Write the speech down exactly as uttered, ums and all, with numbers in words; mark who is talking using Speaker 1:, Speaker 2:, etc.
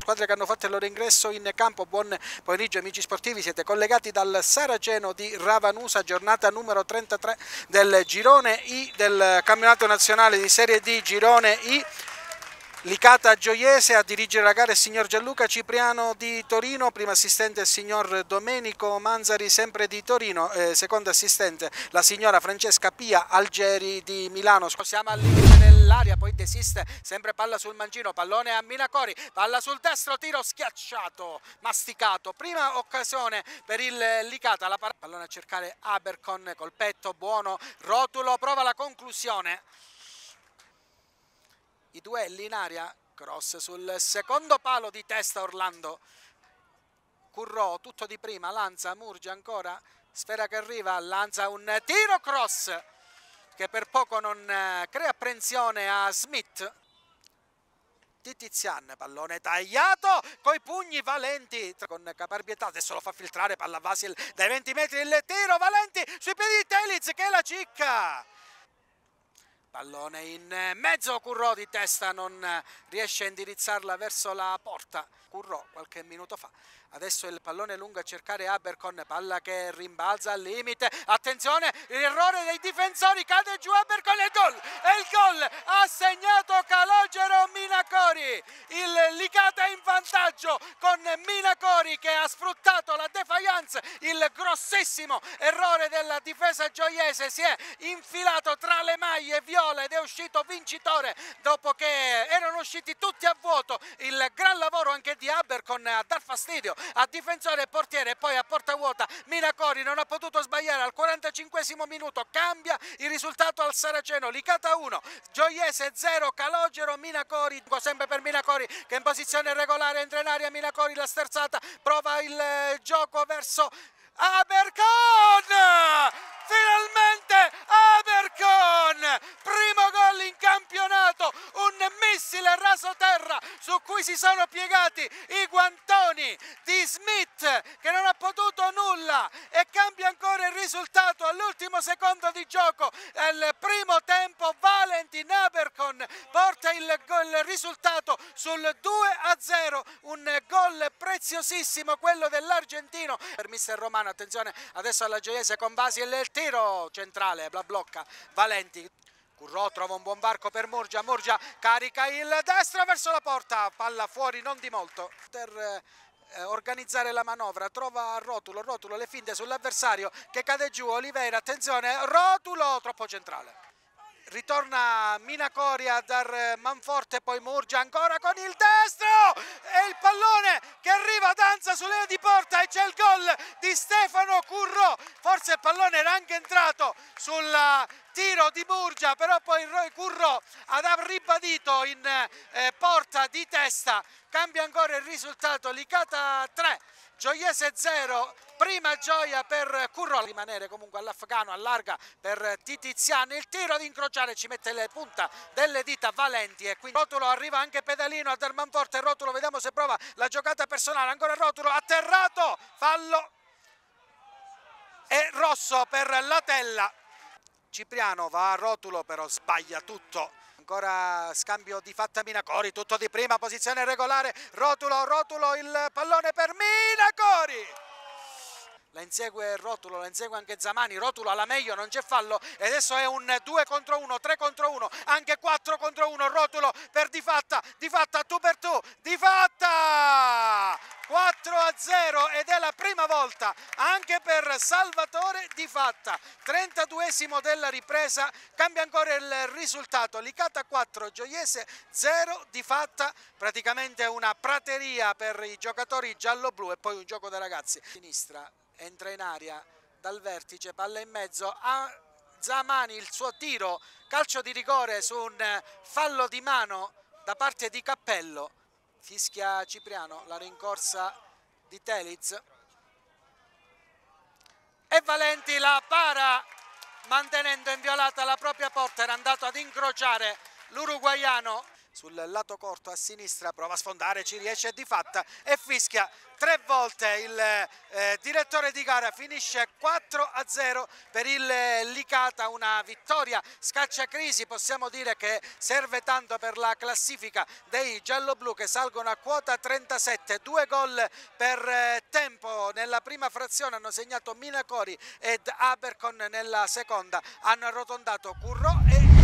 Speaker 1: squadre che hanno fatto il loro ingresso in campo. Buon pomeriggio amici sportivi, siete collegati dal Saraceno di Ravanusa, giornata numero trentatré del girone I del campionato nazionale di Serie D, girone I. Licata Gioiese, a dirigere la gara il signor Gianluca Cipriano di Torino, primo assistente il signor Domenico Manzari sempre di Torino, eh, secondo assistente la signora Francesca Pia Algeri di Milano. Siamo al limite dell'aria, poi desiste, sempre palla sul mancino, pallone a Minacori, palla sul destro, tiro schiacciato, masticato, prima occasione per il Licata, la pallone a cercare Abercon col petto buono, Rotulo prova la conclusione. I duelli in aria, cross sul secondo palo di testa Orlando, Currò tutto di prima, lanza Murgia ancora, sfera che arriva, lanza un tiro cross che per poco non crea apprensione a Smith. Tizian, pallone tagliato coi pugni Valenti con caparbietà, adesso lo fa filtrare, palla Vasil dai venti metri, il tiro Valenti sui piedi di Teliz che la cicca. Pallone in mezzo, Currò di testa non riesce a indirizzarla verso la porta. Currò qualche minuto fa. Adesso il pallone lungo a cercare Abercon, palla che rimbalza al limite. Attenzione, l'errore dei difensori, cade giù Abercon e il gol! E il gol ha segnato Calogero Minacori. Il Licata è in vantaggio con Minacori che ha sfruttato la defiance, il grossissimo errore della difesa gioiese, si è infilato tra le maglie viola ed è uscito vincitore dopo che erano usciti tutti a vuoto. Il gran lavoro anche di Abercon a dar fastidio a difensore e portiere, e poi a porta vuota Minacori non ha potuto sbagliare. Al quarantacinquesimo minuto cambia il risultato al Saraceno, Licata uno, Gioiese zero, Calogero Minacori, sempre per Minacori che in posizione regolare entra in aria. Minacori la sterzata, prova il gioco verso Abercon, finalmente Abercon, primo gol in campionato, un missile rasoterra su cui si sono piegati i guantoni di Smith che non ha potuto nulla e cambia ancora il risultato all'ultimo secondo di gioco. Al primo tempo Valentin Abercon porta il, il risultato sul due a zero, un gol preziosissimo quello dell'argentino per mister Romano. Attenzione adesso alla Gioiese con Vasil, il tiro centrale, la blocca Valenti. Currò trova un buon varco per Murgia, Murgia carica il destro verso la porta, palla fuori non di molto. Per eh, organizzare la manovra trova Rotulo, Rotulo le finte sull'avversario che cade giù, Oliveira, attenzione, Rotulo troppo centrale. Ritorna Minacori a dar manforte, poi Murgia ancora con il destro e il pallone che arriva, danza sulle linee di porta e c'è il gol di Stefano Currò. Forse il pallone era anche entrato sul tiro di Murgia, però poi Currò ha ribadito in eh, porta di testa. Cambia ancora il risultato, Licata tre, Gioiese zero, prima gioia per Currò, rimanere comunque all'afgano, allarga per Tizian, il tiro ad incrociare ci mette le punta delle dita Valenti e quindi Rotulo arriva anche pedalino a dar manforte. Rotulo, vediamo se prova la giocata personale, ancora Rotulo, atterrato, fallo e rosso per Latella. Cipriano va a Rotulo però sbaglia tutto. Ancora scambio di fatta Minacori, tutto di prima, posizione regolare, Rotulo, Rotulo, il pallone per Minacori. La insegue Rotulo, la insegue anche Zamani, Rotulo alla meglio, non c'è fallo e adesso è un due contro uno, tre contro uno, anche quattro contro uno, Rotulo per Di Fatta, Di Fatta tu per tu, Di Fatta! quattro a zero ed è la prima volta anche per Salvatore Di Fatta. trentaduesimo della ripresa, cambia ancora il risultato, Licata quattro, Gioiese zero, Di Fatta praticamente una prateria per i giocatori giallo-blu e poi un gioco dei ragazzi. Sinistra, entra in aria dal vertice, palla in mezzo a Zamani, il suo tiro, calcio di rigore su un fallo di mano da parte di Cappello. Fischia Cipriano, la rincorsa di Teliz e Valenti la para mantenendo inviolata la propria porta, era andato ad incrociare l'uruguaiano. sul lato corto a sinistra, prova a sfondare, ci riesce di fatta e fischia tre volte il eh, direttore di gara. Finisce quattro a zero per il Licata, una vittoria scacciacrisi, possiamo dire che serve tanto per la classifica dei gialloblu che salgono a quota trentasette. Due gol per eh, tempo nella prima frazione hanno segnato Minacori ed Abercon, nella seconda hanno arrotondato Currò e